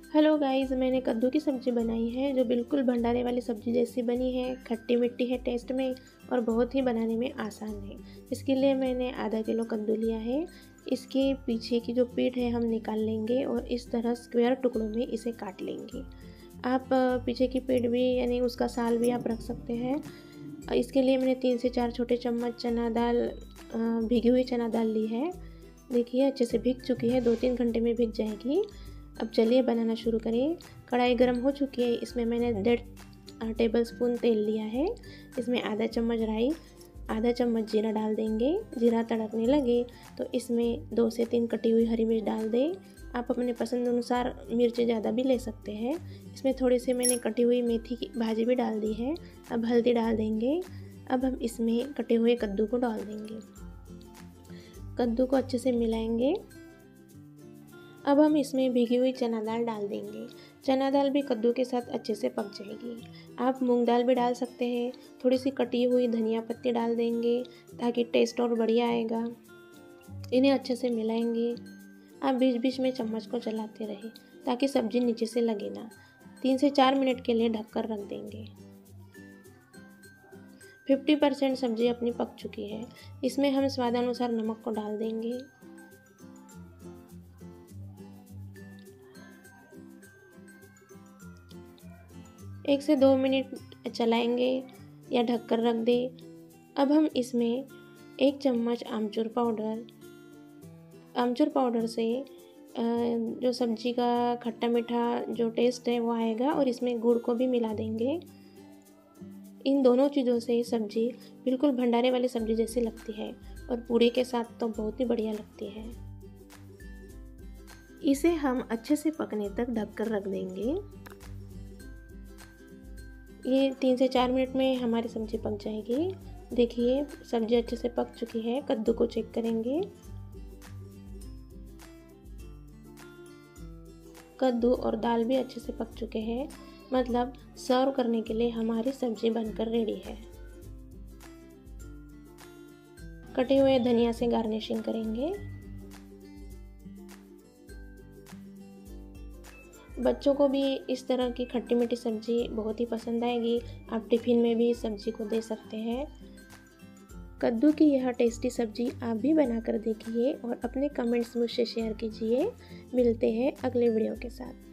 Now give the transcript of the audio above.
Hello guys, मैंने कद्दू की सब्ज़ी बनाई है जो बिल्कुल भंडारे वाली सब्ज़ी जैसी बनी है। खट्टी मिट्टी है टेस्ट में और बहुत ही बनाने में आसान है। इसके लिए मैंने आधा किलो कद्दू लिया है। इसके पीछे की जो पीठ है हम निकाल लेंगे और इस तरह स्क्वायर टुकड़ों में इसे काट लेंगे। आप पीछे की पीठ भी यानी उसका साल भी आप रख सकते हैं। इसके लिए मैंने 3 से 4 छोटे चम्मच चना दाल भीगी हुई चना दाल ली है। देखिए अच्छे से भीग चुकी है, 2-3 घंटे में भीग जाएगी। अब चलिए बनाना शुरू करें। कढ़ाई गर्म हो चुकी है, इसमें मैंने 1.5 टेबल स्पून तेल लिया है। इसमें आधा चम्मच राई, आधा चम्मच जीरा डाल देंगे। जीरा तड़कने लगे तो इसमें 2 से 3 कटी हुई हरी मिर्च डाल दें। आप अपने पसंद अनुसार मिर्च ज़्यादा भी ले सकते हैं। इसमें थोड़ी सी मैंने कटी हुई मेथी की भाजी भी डाल दी है। अब हल्दी डाल देंगे। अब हम इसमें कटे हुए कद्दू को डाल देंगे। कद्दू को अच्छे से मिलाएंगे। अब हम इसमें भीगी हुई चना दाल डाल देंगे। चना दाल भी कद्दू के साथ अच्छे से पक जाएगी। आप मूंग दाल भी डाल सकते हैं। थोड़ी सी कटी हुई धनिया पत्ती डाल देंगे ताकि टेस्ट और बढ़िया आएगा। इन्हें अच्छे से मिलाएंगे। आप बीच बीच में चम्मच को चलाते रहें ताकि सब्जी नीचे से लगे ना। 3 से 4 मिनट के लिए ढककर रख देंगे। 50% सब्जी अपनी पक चुकी है। इसमें हम स्वादानुसार नमक को डाल देंगे। एक से 2 मिनट चलाएंगे या ढककर रख दें। अब हम इसमें 1 चम्मच आमचूर पाउडर से जो सब्जी का खट्टा मीठा जो टेस्ट है वो आएगा और इसमें गुड़ को भी मिला देंगे। इन दोनों चीज़ों से सब्जी बिल्कुल भंडारे वाली सब्जी जैसी लगती है और पूरी के साथ तो बहुत ही बढ़िया लगती है। इसे हम अच्छे से पकने तक ढककर रख देंगे। ये 3 से 4 मिनट में हमारी सब्ज़ी पक जाएगी। देखिए सब्ज़ी अच्छे से पक चुकी है। कद्दू को चेक करेंगे। कद्दू और दाल भी अच्छे से पक चुके हैं, मतलब सर्व करने के लिए हमारी सब्ज़ी बनकर रेडी है। कटे हुए धनिया से गार्निशिंग करेंगे। बच्चों को भी इस तरह की खट्टी मीठी सब्ज़ी बहुत ही पसंद आएगी। आप टिफ़िन में भी इस सब्ज़ी को दे सकते हैं। कद्दू की यह टेस्टी सब्ज़ी आप भी बनाकर देखिए और अपने कमेंट्स मुझसे शेयर कीजिए। मिलते हैं अगले वीडियो के साथ।